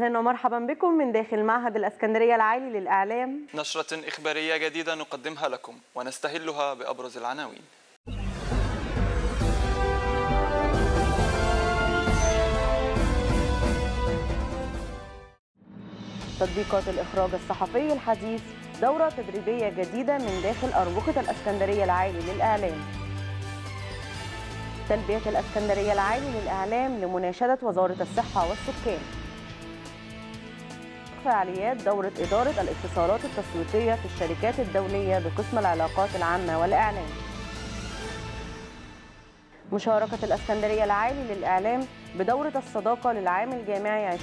أهلا ومرحبا بكم من داخل معهد الإسكندرية العالي للإعلام، نشرة إخبارية جديدة نقدمها لكم ونستهلها بأبرز العناوين. تطبيقات الإخراج الصحفي الحديث، دورة تدريبية جديدة من داخل أروقة الإسكندرية العالي للإعلام. تلبية الإسكندرية العالي للإعلام لمناشدة وزارة الصحة والسكان. فعاليات دورة إدارة الاتصالات التسويقية في الشركات الدولية بقسم العلاقات العامة والإعلام. مشاركة الإسكندرية العالي للإعلام بدورة الصداقة للعام الجامعي 2021-2022.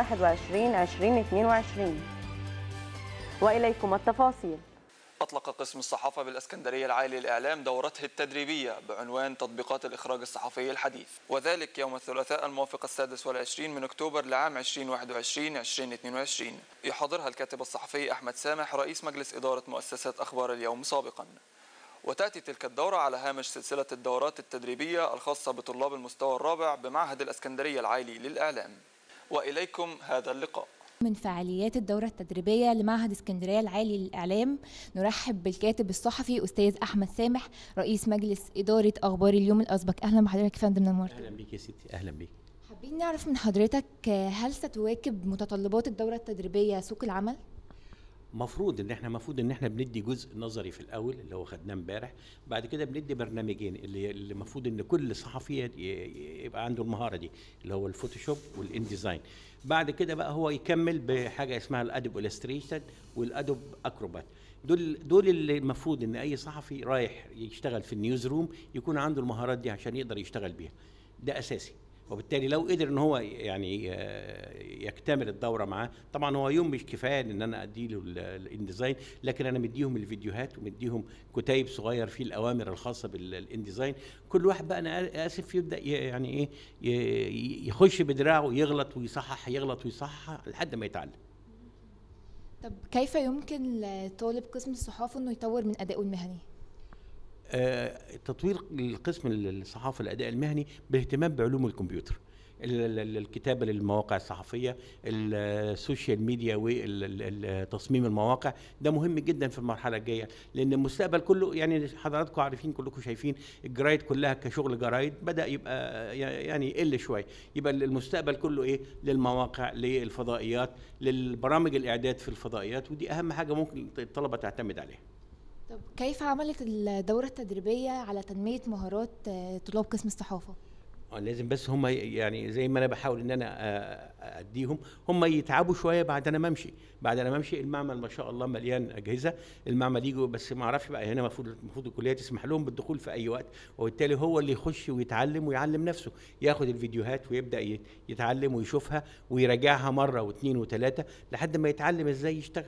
وإليكم التفاصيل. أطلق قسم الصحافة بالإسكندرية العالي للإعلام دورته التدريبية بعنوان تطبيقات الإخراج الصحفي الحديث، وذلك يوم الثلاثاء الموافق 26 من أكتوبر لعام 2021-2022. يحاضرها الكاتب الصحفي أحمد سامح رئيس مجلس إدارة مؤسسة أخبار اليوم سابقا. وتأتي تلك الدورة على هامش سلسلة الدورات التدريبية الخاصة بطلاب المستوى الرابع بمعهد الإسكندرية العالي للإعلام. وإليكم هذا اللقاء. من فعاليات الدورة التدريبية لمعهد اسكندرية العالي للإعلام نرحب بالكاتب الصحفي أستاذ أحمد سامح رئيس مجلس إدارة أخبار اليوم الأسبق. أهلا بحضرتك يا فندم، نورت. أهلا بيك يا ستي. أهلا بيك. حابين نعرف من حضرتك، هل ستواكب متطلبات الدورة التدريبية سوق العمل؟ المفروض ان احنا بندي جزء نظري في الاول اللي هو خدناه امبارح، بعد كده بندي برنامجين اللي المفروض ان كل صحفي يبقى عنده المهاره دي اللي هو الفوتوشوب والانديزاين. بعد كده بقى هو يكمل بحاجه اسمها الادوب الستريشن والادوب اكروبات. دول اللي المفروض ان اي صحفي رايح يشتغل في النيوز روم يكون عنده المهارات دي عشان يقدر يشتغل بيها. ده اساسي. وبالتالي لو قدر ان هو يعني يكتمل الدوره معاه، طبعا هو يوم مش كفايه ان انا اديله الانديزاين، لكن انا مديهم الفيديوهات ومديهم كتيب صغير فيه الاوامر الخاصه بالانديزاين. كل واحد بقى انا اسف يبدا يعني ايه يخش بدراعه يغلط ويصحح يغلط ويصحح لحد ما يتعلم. طب كيف يمكن لطالب قسم الصحافه انه يطور من ادائه المهني؟ تطوير القسم الصحافه الاداء المهني بالاهتمام بعلوم الكمبيوتر، الكتابه للمواقع الصحفيه، السوشيال ميديا وتصميم المواقع. ده مهم جدا في المرحله الجايه، لان المستقبل كله يعني حضراتكم عارفين كلكم شايفين الجرايد كلها كشغل جرايد بدا يبقى يعني يقل شويه. يبقى المستقبل كله ايه؟ للمواقع، للفضائيات، للبرامج الاعداد في الفضائيات، ودي اهم حاجه ممكن الطلبه تعتمد عليها. طب كيف عملت الدورة التدريبية على تنمية مهارات طلاب قسم الصحافة؟ لازم بس هم يعني زي ما انا بحاول ان انا اديهم، هم يتعبوا شويه بعد ما امشي. المعمل ما شاء الله مليان اجهزه، المعمل يجوا بس ما اعرفش بقى هنا المفروض الكليه تسمح لهم بالدخول في اي وقت، وبالتالي هو اللي يخش ويتعلم ويعلم نفسه، ياخد الفيديوهات ويبدا يتعلم ويشوفها ويراجعها مره واثنين وثلاثه لحد ما يتعلم ازاي يشتغل.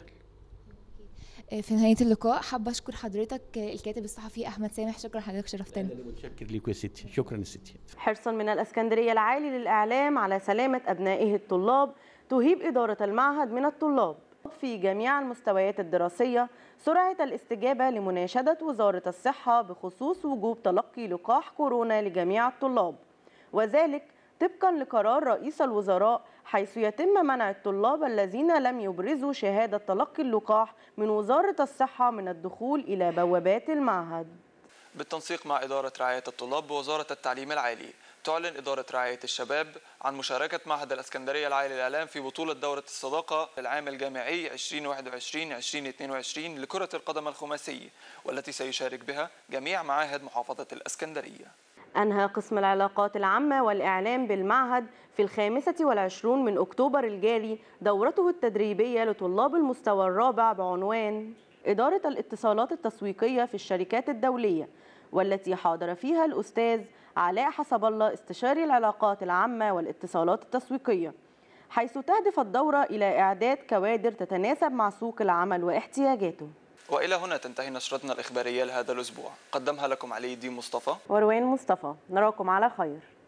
في نهاية اللقاء حابة أشكر حضرتك الكاتب الصحفي أحمد سامح. شكرا حضرتك، شرفتنا. أنا متشكر ليك يا ستي. شكرا يا ستي. حرصا من الإسكندرية العالي للإعلام على سلامة أبنائه الطلاب، تهيب إدارة المعهد من الطلاب في جميع المستويات الدراسية سرعة الاستجابة لمناشدة وزارة الصحة بخصوص وجوب تلقي لقاح كورونا لجميع الطلاب، وذلك طبقا لقرار رئيس الوزراء، حيث يتم منع الطلاب الذين لم يبرزوا شهادة تلقي اللقاح من وزارة الصحة من الدخول إلى بوابات المعهد. بالتنسيق مع إدارة رعاية الطلاب بوزارة التعليم العالي، تعلن إدارة رعاية الشباب عن مشاركة معهد الإسكندرية العالي للإعلام في بطولة دورة الصداقة للعام الجامعي 2021-2022 لكرة القدم الخماسي، والتي سيشارك بها جميع معاهد محافظة الإسكندرية. أنهى قسم العلاقات العامة والإعلام بالمعهد في 25 من أكتوبر الجاري دورته التدريبية لطلاب المستوى الرابع بعنوان إدارة الاتصالات التسويقية في الشركات الدولية، والتي حاضر فيها الأستاذ علاء حسب الله استشاري العلاقات العامة والاتصالات التسويقية، حيث تهدف الدورة إلى إعداد كوادر تتناسب مع سوق العمل واحتياجاته. وإلى هنا تنتهي نشرتنا الإخبارية لهذا الأسبوع، قدمها لكم علي الدين مصطفى وروان مصطفى. نراكم على خير.